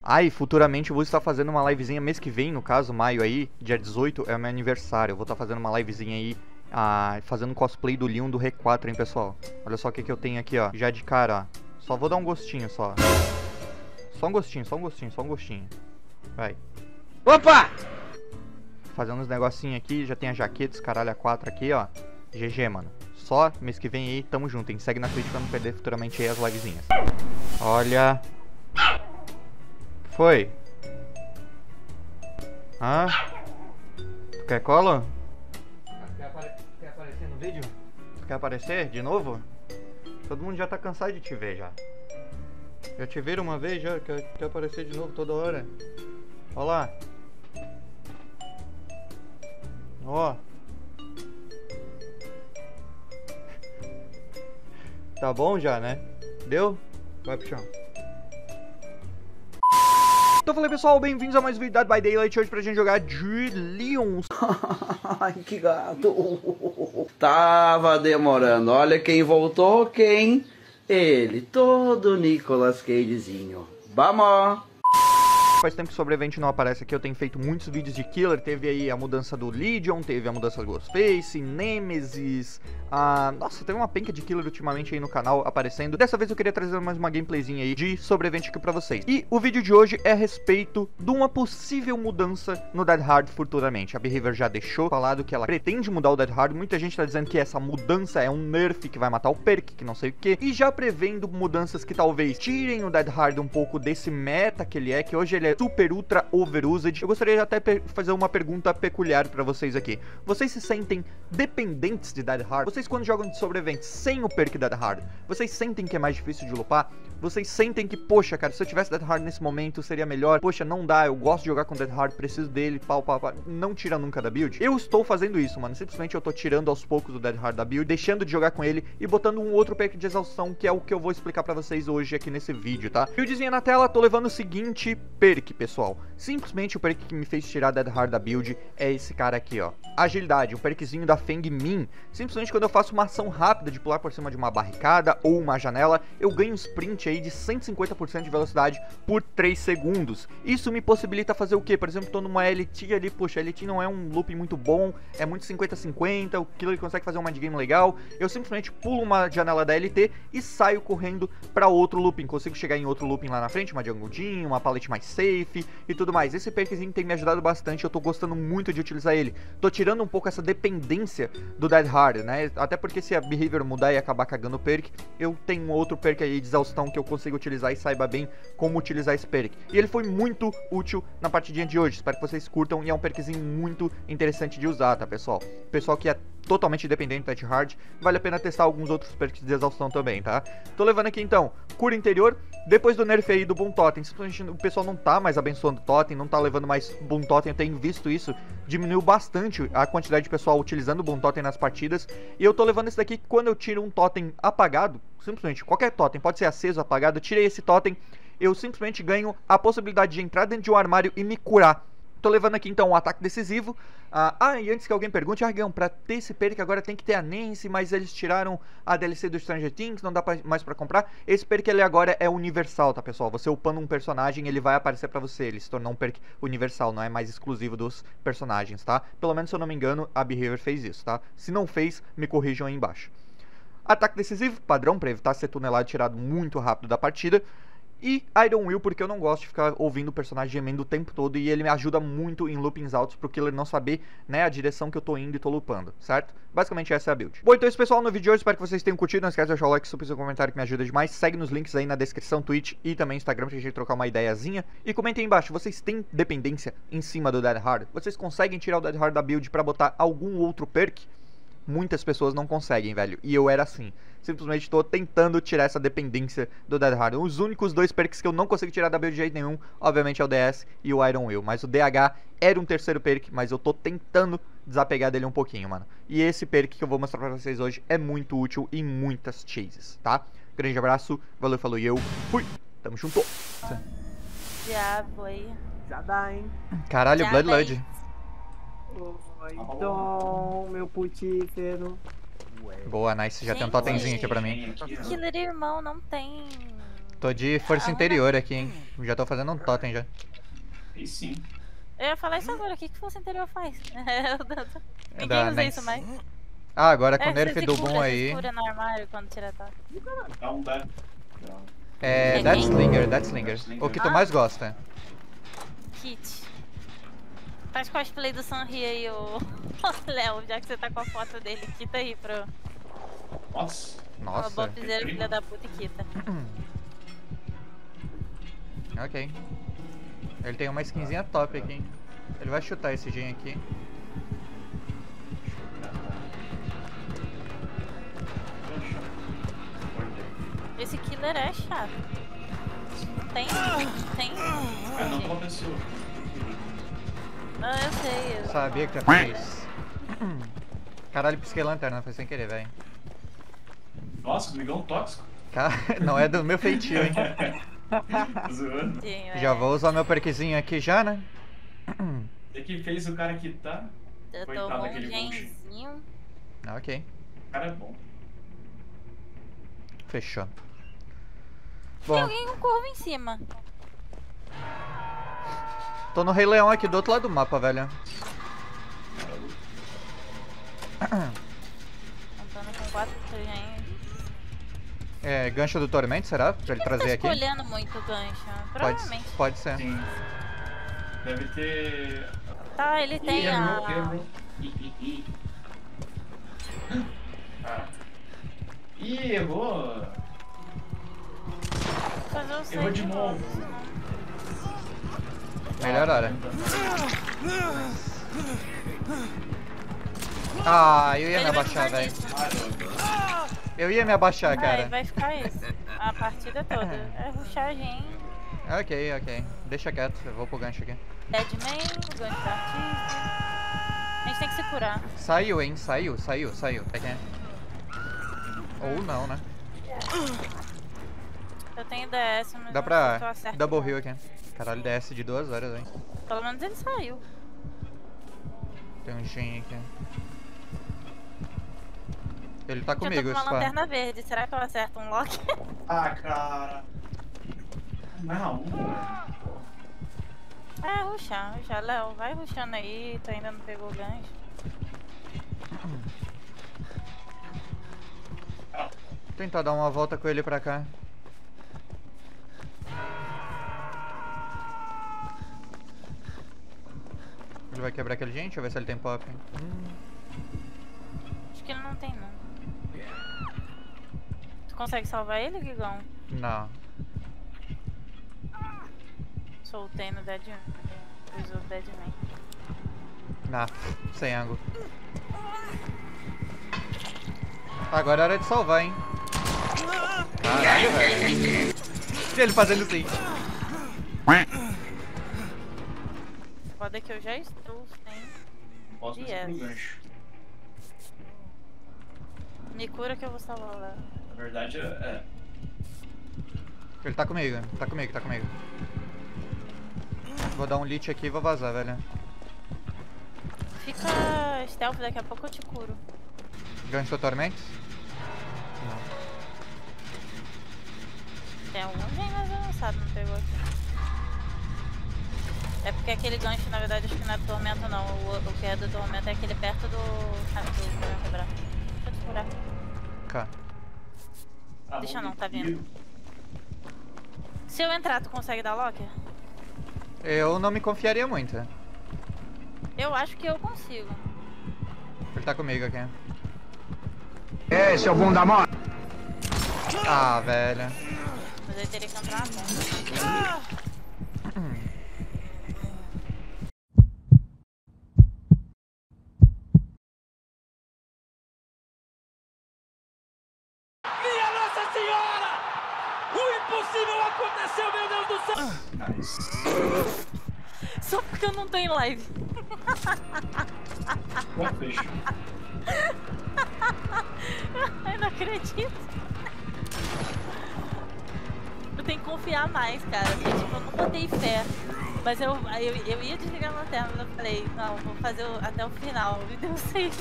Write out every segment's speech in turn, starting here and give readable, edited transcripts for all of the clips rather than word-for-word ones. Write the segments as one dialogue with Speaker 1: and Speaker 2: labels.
Speaker 1: Ah, e futuramente eu vou estar fazendo uma livezinha mês que vem, no caso, maio aí, dia 18 é o meu aniversário. Eu vou estar fazendo uma livezinha aí, fazendo cosplay do Leon do R4, hein, pessoal. Olha só o que eu tenho aqui, ó. Já de cara, ó. Só vou dar um gostinho, só. Só um gostinho, só um gostinho, só um gostinho. Vai.
Speaker 2: Opa!
Speaker 1: Fazendo uns negocinhos aqui, já tem a jaqueta, os caralho a 4 aqui, ó. GG, mano. Só mês que vem aí, tamo junto, hein. Segue na Twitch pra não perder futuramente aí as livezinhas. Olha... Foi. Hã? Tu quer colo? Quer aparecer no vídeo? Tu quer aparecer de novo? Todo mundo já tá cansado de te ver já. Já te viram uma vez já? Quer aparecer de novo toda hora? Ó lá. Ó. Tá bom já, né? Deu? Vai pro chão. Então falei pessoal, bem-vindos a mais um vídeo da By Daylight. Hoje pra gente jogar de Leon.
Speaker 2: Ai, que gato. Tava demorando. Olha quem voltou, quem? Ele, todo Nicolas Cagezinho. Vamos!
Speaker 1: Faz tempo que o Sobrevivente não aparece aqui, eu tenho feito muitos vídeos de Killer. Teve aí a mudança do Legion, teve a mudança do Ghostface, Nemesis. Nossa, teve uma penca de Killer ultimamente aí no canal aparecendo. Dessa vez eu queria trazer mais uma gameplayzinha aí de Sobrevivente aqui pra vocês. E o vídeo de hoje é a respeito de uma possível mudança no Dead Hard futuramente. A Behavior já deixou falado que ela pretende mudar o Dead Hard. Muita gente tá dizendo que essa mudança é um nerf que vai matar o perk, que não sei o que. E já prevendo mudanças que talvez tirem o Dead Hard um pouco desse meta que ele é, que hoje ele é super ultra overused. Eu gostaria de até fazer uma pergunta peculiar pra vocês aqui. Vocês se sentem dependentes de Dead Hard? Vocês quando jogam de Sobrevivente sem o perk Dead Hard, vocês sentem que é mais difícil de lupar? Vocês sentem que, poxa, cara, se eu tivesse Dead Hard nesse momento seria melhor? Poxa, não dá, eu gosto de jogar com Dead Hard, preciso dele, pau. Não tira nunca da build? Eu estou fazendo isso, mano. Simplesmente eu tô tirando aos poucos o Dead Hard da build, deixando de jogar com ele e botando um outro perk de exaustão, que é o que eu vou explicar pra vocês hoje aqui nesse vídeo, tá? Buildzinha na tela, tô levando o seguinte perk, pessoal. Simplesmente o perk que me fez tirar Dead Hard da build é esse cara aqui, ó. Agilidade, o perkzinho da Feng Min. Simplesmente quando eu faço uma ação rápida de pular por cima de uma barricada ou uma janela, eu ganho um sprint aí de 150% de velocidade por 3 segundos. Isso me possibilita fazer o quê? Por exemplo, tô numa LT ali, poxa, a LT não é um loop muito bom, é muito 50-50, o Killer consegue fazer um mindgame legal, eu simplesmente pulo uma janela da LT e saio correndo pra outro looping, consigo chegar em outro looping lá na frente, uma jungle gym, uma pallet mais safe e tudo mais. Esse perkzinho tem me ajudado bastante, eu tô gostando muito de utilizar ele. Tô tirando um pouco essa dependência do Dead Hard, né? Até porque se a Behavior mudar e acabar cagando o perk, eu tenho um outro perk aí de exaustão que eu consigo utilizar e saiba bem como utilizar esse perk. E ele foi muito útil na partidinha de hoje, espero que vocês curtam e é um perkzinho muito interessante de usar, tá pessoal? Pessoal que é totalmente dependente do Dead Hard, vale a pena testar alguns outros perks de exaustão também, tá? Tô levando aqui então, cura interior, depois do nerf aí do Boom Totem, simplesmente o pessoal não tá mais abençoando o Totem, não tá levando mais Boom Totem, eu tenho visto isso, diminuiu bastante a quantidade de pessoal utilizando o Boom Totem nas partidas, e eu tô levando esse daqui quando eu tiro um Totem apagado, simplesmente qualquer Totem, pode ser aceso ou apagado, eu tirei esse Totem, eu simplesmente ganho a possibilidade de entrar dentro de um armário e me curar. Tô levando aqui então um ataque decisivo. E antes que alguém pergunte, Argão, pra ter esse perk agora tem que ter a Nancy, mas eles tiraram a DLC do Stranger Things, não dá mais pra comprar. Esse perk ele agora é universal, tá pessoal? Você upando um personagem, ele vai aparecer pra você, ele se tornou um perk universal, não é mais exclusivo dos personagens, tá? Pelo menos se eu não me engano, a Behavior fez isso, tá? Se não fez, me corrijam aí embaixo. Ataque decisivo, padrão, pra evitar ser tunelado e tirado muito rápido da partida. E Iron Will, porque eu não gosto de ficar ouvindo o personagem gemendo o tempo todo e ele me ajuda muito em loopings altos pro Killer não saber, né, a direção que eu tô indo e tô loopando, certo? Basicamente essa é a build. Bom, então é isso pessoal, no vídeo de hoje, espero que vocês tenham curtido, não esquece de deixar o like, super seu comentário que me ajuda demais, segue nos links aí na descrição, Twitch e também Instagram pra gente trocar uma ideiazinha. E comentem aí embaixo, vocês têm dependência em cima do Dead Hard? Vocês conseguem tirar o Dead Hard da build pra botar algum outro perk? Muitas pessoas não conseguem, velho, e eu era assim. Simplesmente tô tentando tirar essa dependência do Dead Hard. Os únicos dois perks que eu não consigo tirar da build de jeito nenhum, obviamente é o DS e o Iron Will. Mas o DH era um terceiro perk, mas eu tô tentando desapegar dele um pouquinho, mano. E esse perk que eu vou mostrar pra vocês hoje é muito útil em muitas chases, tá? Grande abraço, valeu, falou e eu fui. Tamo junto.
Speaker 3: Já foi.
Speaker 4: Já dá, hein?
Speaker 1: Caralho,
Speaker 3: Já
Speaker 1: Bloodlud.
Speaker 4: Oi, Dom, meu putífero.
Speaker 1: Boa, nice. Já tem um totemzinho aqui pra mim.
Speaker 3: Killer irmão não tem
Speaker 1: Tô de força interior aqui, hein. Já tô fazendo um totem já.
Speaker 5: E sim.
Speaker 3: Eu ia falar isso agora, o que força interior faz? Ninguém
Speaker 1: da
Speaker 3: usa
Speaker 1: Nancy.
Speaker 3: isso mais.
Speaker 1: Ah, agora com o
Speaker 3: você
Speaker 1: nerf
Speaker 3: se
Speaker 1: do
Speaker 3: cura,
Speaker 1: Boom
Speaker 3: você
Speaker 1: aí.
Speaker 3: se cura no armário quando tira ataque.
Speaker 5: Dá um dano.
Speaker 1: É
Speaker 3: É
Speaker 1: Deathslinger, Deathslinger. O que tu mais gosta?
Speaker 3: Kit. Faz cosplay do Sanri aí, ô Léo, já que você tá com a foto dele. Quita aí pro
Speaker 5: Nossa.
Speaker 3: uma
Speaker 1: Nossa.
Speaker 3: bobzeira filha da puta e quita.
Speaker 1: Ok. Ele tem uma skinzinha top aqui, hein. Ele vai chutar esse gen aqui.
Speaker 3: Esse killer é chato. Não tem.
Speaker 5: É não uma pessoa.
Speaker 3: Ah, eu sei.
Speaker 1: Sabia que tu ia fazer isso. Caralho, pisquei lanterna, foi sem querer, velho.
Speaker 5: Nossa, migão tóxico.
Speaker 1: Não é do meu feitio, hein.
Speaker 5: Zoando.
Speaker 1: Já vou usar meu perquezinho aqui já, né?
Speaker 5: Você que fez o cara quitar.
Speaker 3: Eu
Speaker 5: Coitado
Speaker 3: tomo um
Speaker 5: daquele
Speaker 3: genzinho.
Speaker 1: Ok.
Speaker 5: O cara é bom.
Speaker 1: Fechou.
Speaker 3: Tem
Speaker 1: Bom,
Speaker 3: alguém com corvo em cima.
Speaker 1: tô no Rei Leão aqui do outro lado do mapa, velho.
Speaker 3: Contando com 4 gens.
Speaker 1: É, gancho do Tormento, será? Pra ele trazer
Speaker 3: Tá
Speaker 1: aqui?
Speaker 3: escolhendo muito o gancho. Provavelmente.
Speaker 1: Pode ser.
Speaker 5: Sim. Deve ter.
Speaker 3: Tá, ele tem a...
Speaker 5: Errou. Ah. Ih, errou.
Speaker 3: Fazer o
Speaker 5: Errou
Speaker 3: save
Speaker 5: de novo.
Speaker 1: Melhor hora. Ah, eu ia me abaixar, velho. Eu ia me abaixar, cara.
Speaker 3: Vai ficar isso. A partida toda. É rushar gente.
Speaker 1: Ok, ok. Deixa quieto, eu vou pro gancho aqui.
Speaker 3: Deadman, gancho da artista. A gente tem que se curar.
Speaker 1: Saiu, hein? Saiu. É. Ou não, né?
Speaker 3: Eu tenho DS, mas
Speaker 1: Dá
Speaker 3: não sei se eu
Speaker 1: pra
Speaker 3: acerto
Speaker 1: double
Speaker 3: não.
Speaker 1: heal aqui. Caralho, DS de 2 horas, hein?
Speaker 3: Pelo menos ele saiu.
Speaker 1: Tem um gen aqui. Ele tá
Speaker 3: Eu
Speaker 1: comigo,
Speaker 3: tô com uma
Speaker 1: Spa.
Speaker 3: lanterna verde. Será que eu acerto um lock?
Speaker 5: Ah, cara. Não.
Speaker 3: É, rushar. Léo, vai rushando aí. Tu ainda não pegou o gancho.
Speaker 1: Vou tentar dar uma volta com ele pra cá. Ele vai quebrar aquele gente? Deixa eu ver se ele tem pop.
Speaker 3: Acho que ele não tem, não. Tu consegue salvar ele, Gigão?
Speaker 1: Não.
Speaker 3: Soltei no Deadman. Usou o Deadman.
Speaker 1: Não, sem ângulo. Agora é hora de salvar, hein? Caralho, velho. Ele fazendo assim.
Speaker 3: Foda que eu já estou sem.
Speaker 5: Posso passar pro gancho.
Speaker 3: Me cura que eu vou salvar o Léo.
Speaker 5: Na verdade, é.
Speaker 1: Ele tá comigo. Vou dar um lit aqui e vou vazar, velho.
Speaker 3: Fica stealth, daqui a pouco eu te curo.
Speaker 1: Gancho do Tormento?
Speaker 3: Tem algum gen mais avançado, não pegou aqui. É porque aquele gancho, na verdade, acho que não é do Tormento, não. O que é do Tormento é aquele perto do... Ah, do quebrar. Deixa eu te curar.
Speaker 1: Cá.
Speaker 3: Deixa não, tá vindo. Se eu entrar, tu consegue dar locker?
Speaker 1: Eu não me confiaria muito.
Speaker 3: Eu acho que eu consigo.
Speaker 1: Ele tá comigo aqui.
Speaker 6: Esse é o bom da moda.
Speaker 1: Ah, velho.
Speaker 3: Mas eu teria que entrar na ponta.
Speaker 7: Minha Nossa Senhora! O impossível aconteceu, meu Deus do céu!
Speaker 5: Nice.
Speaker 3: Só porque eu não tô em live.
Speaker 5: Bom, fecho.
Speaker 3: Eu não acredito. Eu tenho que confiar mais, cara. Porque, tipo, eu não botei fé. Mas eu ia desligar a lanterna, mas eu falei, não, vou fazer até o final. Me deu 6.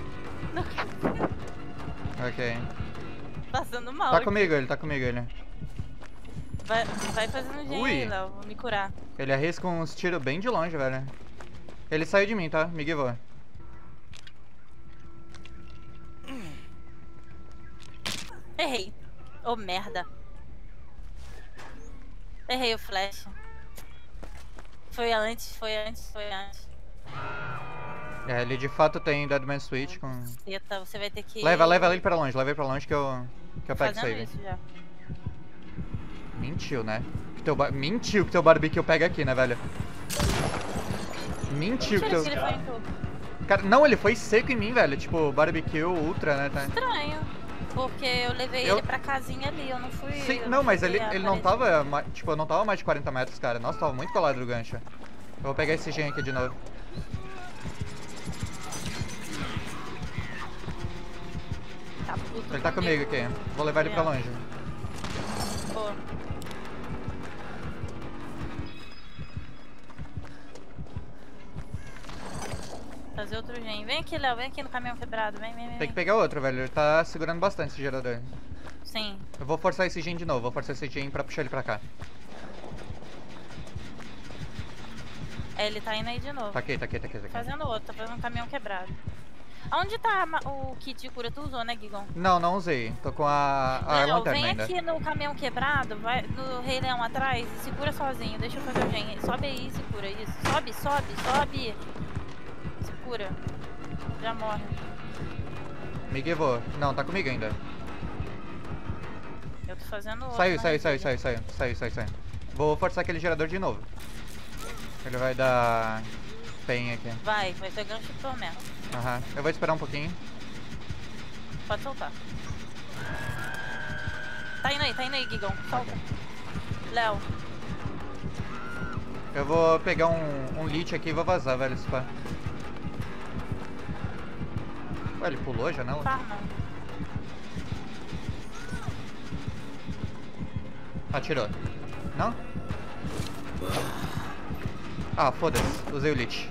Speaker 3: Não,
Speaker 1: Ok.
Speaker 3: passando mal.
Speaker 1: Tá
Speaker 3: aqui.
Speaker 1: comigo ele.
Speaker 3: Vai fazendo um jeito aí, Léo. Vou me curar.
Speaker 1: Ele arrisca uns tiros bem de longe, velho. Ele saiu de mim, tá? Me guivou.
Speaker 3: Errei. Ô, merda. Errei o flash. Foi antes.
Speaker 1: É, ele de fato tem Deadman Switch com...
Speaker 3: Eita, você vai ter que...
Speaker 1: Leva ele pra longe que eu pego save.
Speaker 3: Isso já.
Speaker 1: Mentiu, né? Mentiu que teu barbecue pega aqui, né, velho? Mentiu que teu...
Speaker 3: Ele foi em tudo.
Speaker 1: Cara, não, ele foi seco em mim, velho. Tipo, barbecue ultra, né? Tá?
Speaker 3: Estranho. Porque eu levei ele pra casinha ali, eu não fui...
Speaker 1: Sim, não, mas ele não tava... Tipo, eu não tava mais de 40 metros, cara. Nossa, tava muito colado do gancho. Eu vou pegar esse gen aqui de novo.
Speaker 3: Tá puto
Speaker 1: Ele tá comigo aqui. Vou levar ele pra longe.
Speaker 3: Pô. Fazer outro gen. Vem aqui, Léo. Vem aqui no caminhão quebrado. Vem.
Speaker 1: Tem que pegar outro, velho. Ele tá segurando bastante esse gerador.
Speaker 3: Sim.
Speaker 1: Eu vou forçar esse gen de novo. Vou forçar esse gen pra puxar ele pra cá.
Speaker 3: É, ele tá indo aí de novo.
Speaker 1: Tá aqui.
Speaker 3: Fazendo outro. Tá fazendo um caminhão quebrado. Aonde tá o kit de cura? Tu usou, né, Gigon?
Speaker 1: Não usei. Tô com a lanterna
Speaker 3: vem
Speaker 1: ainda.
Speaker 3: aqui no caminhão quebrado, vai no Rei Leão atrás e segura sozinho. Deixa eu fazer o gen. Sobe aí e segura isso. Sobe. Segura. Já morre.
Speaker 1: Me guivou. Não, tá comigo ainda.
Speaker 3: Eu tô fazendo outro.
Speaker 1: Saiu. Vou forçar aquele gerador de novo. Ele vai dar pen aqui.
Speaker 3: Vai ser gancho de tormento.
Speaker 1: Aham. Eu vou esperar um pouquinho.
Speaker 3: Pode soltar. Tá indo aí, Gigon. Solta. Léo.
Speaker 1: Eu vou pegar um lit aqui e vou vazar, velho, esse pá. Ué, ele pulou a janela?
Speaker 3: Farma.
Speaker 1: Atirou. Não? Ah, foda-se. Usei o lit.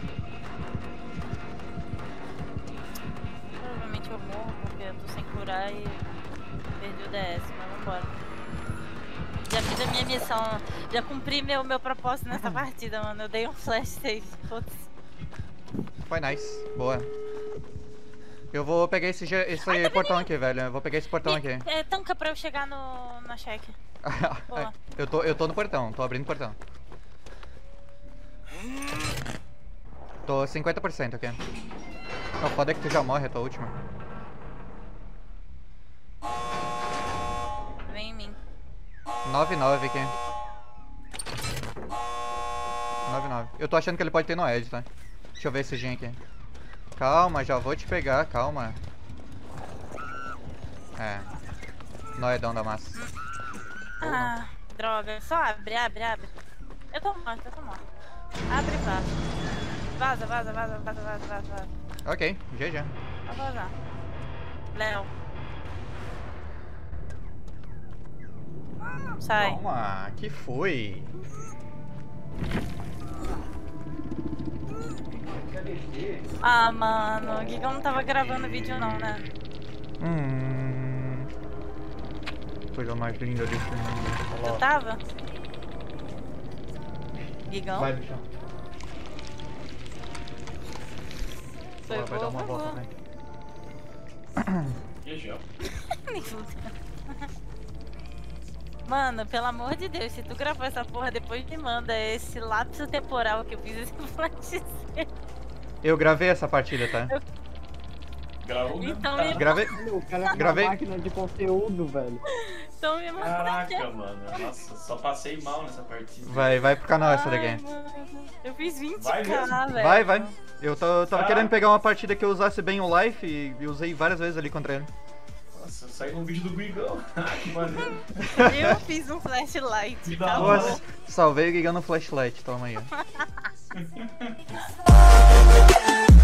Speaker 3: Provavelmente eu morro porque eu tô sem curar e perdi o DS, mas vambora. Já fiz a minha missão, já cumpri meu propósito nessa partida, mano. Eu dei um flash save, foda-se.
Speaker 1: Foi nice. Boa. Eu vou pegar esse portão aqui, velho. Eu vou pegar esse portão aqui.
Speaker 3: Tanca pra eu chegar na check. Boa.
Speaker 1: Eu tô no portão, tô abrindo o portão. Tô 50% aqui. O foda é que tu já morre, é a tua última.
Speaker 3: Vem em mim.
Speaker 1: 9-9 aqui. 9-9. Eu tô achando que ele pode ter no edge, tá? Deixa eu ver esse gen aqui. Calma, já vou te pegar, calma. É. Noedão da massa.
Speaker 3: Ah, droga. Só abre. Eu tô morta. Abre e vaza. Vaza.
Speaker 1: Ok, GG.
Speaker 3: Pode vazar. Léo. Sai.
Speaker 1: Calma, que foi?
Speaker 3: Ah, mano, o Gigon não tava gravando vídeo não, né?
Speaker 1: Coisa mais linda desse mundo.
Speaker 3: Tu tava? Gigão?
Speaker 1: Vai, bichão.
Speaker 3: Foi
Speaker 1: Vai dar uma volta, né?
Speaker 5: GG.
Speaker 3: Nem fudeu. Mano, pelo amor de Deus, se tu gravou essa porra, depois me manda esse lapso temporal que eu fiz esse flash.
Speaker 1: Eu gravei essa partida, tá?
Speaker 5: Gravou mesmo?
Speaker 3: Então
Speaker 5: Tá.
Speaker 3: me
Speaker 1: Gravei.
Speaker 4: O cara é uma
Speaker 1: Gravei.
Speaker 4: máquina de conteúdo, velho.
Speaker 3: Então me manda.
Speaker 5: Caraca, mano. Nossa, só passei mal nessa partida.
Speaker 1: Vai pro canal essa daqui.
Speaker 3: Ai, mano, eu fiz 20k,
Speaker 5: Vai mesmo?
Speaker 3: velho.
Speaker 1: Vai. Eu tava querendo pegar uma partida que eu usasse bem o life e usei várias vezes ali contra ele.
Speaker 5: Nossa, saiu um vídeo do Guigão. Que maneiro.
Speaker 3: Eu fiz um flashlight.
Speaker 5: Que da
Speaker 3: Acabou.
Speaker 5: hora.
Speaker 1: Nossa, salvei o Giga no flashlight, toma aí. ó.